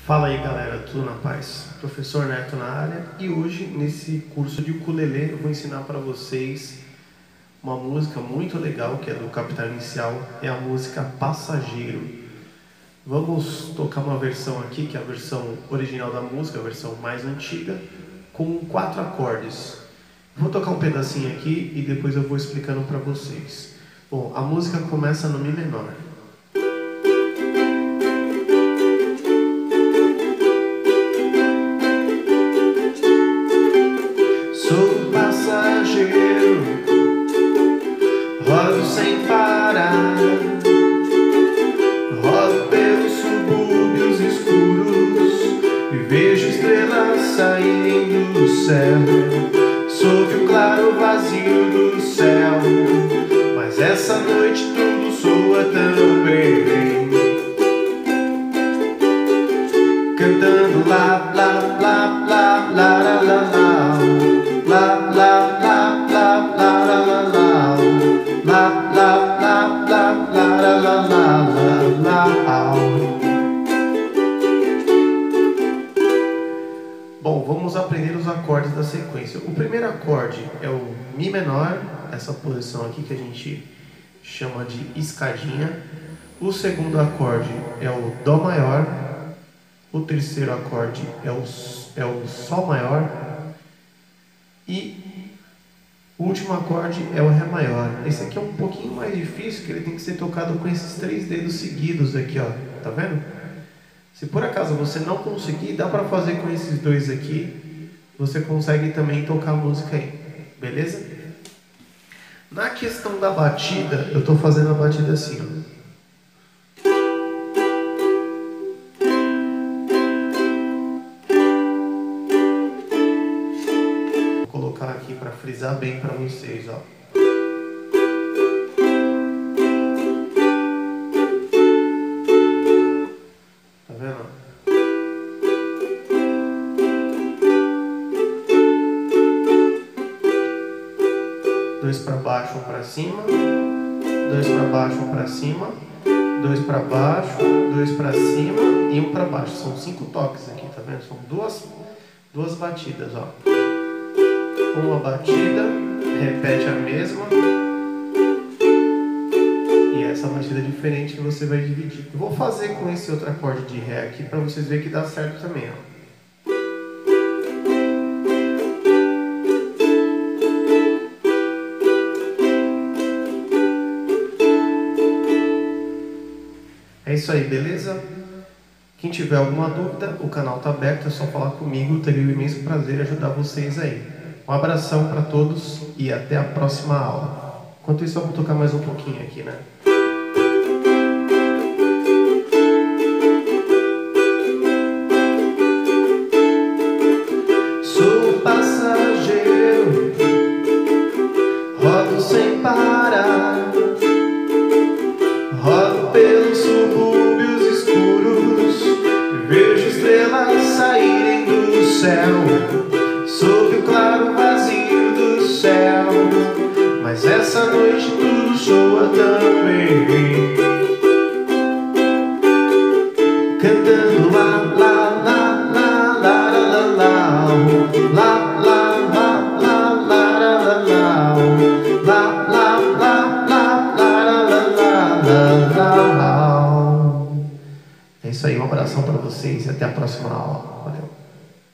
Fala aí galera, tudo na paz? Professor Neto na área, e hoje nesse curso de ukulele eu vou ensinar para vocês uma música muito legal que é do Capital Inicial, é a música Passageiro. Vamos tocar uma versão aqui que é a versão original da música, a versão mais antiga, com 4 acordes. Vou tocar um pedacinho aqui e depois eu vou explicando para vocês. Bom, a música começa no Mi menor. Sou passageiro, rodo sem parar, rodo pelos subúrbios escuros e vejo estrelas saírem do céu, sob o claro vazio do céu. Mas essa noite tudo soa tão bem, cantando lá, lá, lá, lá, lá, lá, lá, lá. La la la la la la la la la la la la la la la. Bom, vamos aprender os acordes da sequência. O primeiro acorde é o Mi menor, essa posição aqui que a gente chama de escadinha. O segundo acorde é o Dó maior. O terceiro acorde é o Sol maior. E o último acorde é o Ré maior. Esse aqui é um pouquinho mais difícil, que ele tem que ser tocado com esses 3 dedos seguidos aqui, ó. Tá vendo? Se por acaso você não conseguir, dá para fazer com esses 2 aqui. Você consegue também tocar a música aí. Beleza? Na questão da batida, eu tô fazendo a batida assim, ó. Aqui para frisar bem para vocês, ó. Tá vendo? 2 para baixo, 1 para cima, 2 para baixo, 1 para cima, 2 para baixo, 2 para cima e 1 para baixo. São 5 toques aqui, tá vendo? São duas batidas, ó. Uma batida, repete a mesma, e essa batida diferente que você vai dividir. Eu vou fazer com esse outro acorde de Ré aqui para vocês verem que dá certo também, ó. É isso aí, beleza? Quem tiver alguma dúvida, o canal está aberto, é só falar comigo, teria um imenso prazer em ajudar vocês aí. Um abração para todos e até a próxima aula. Enquanto isso, eu vou tocar mais um pouquinho aqui, né? Sou passageiro, rodo sem parar, rodo pelos subúrbios escuros, vejo estrelas saírem do céu, sob o claro vazio do céu. Mas essa noite tudo soa tão bem, cantando lá, lá, lá, lá, lá, lá, lá, lá, lá, lá, lá, lá, lá, lá, lá, lá. É isso aí, um abração para vocês e até a próxima aula. Valeu.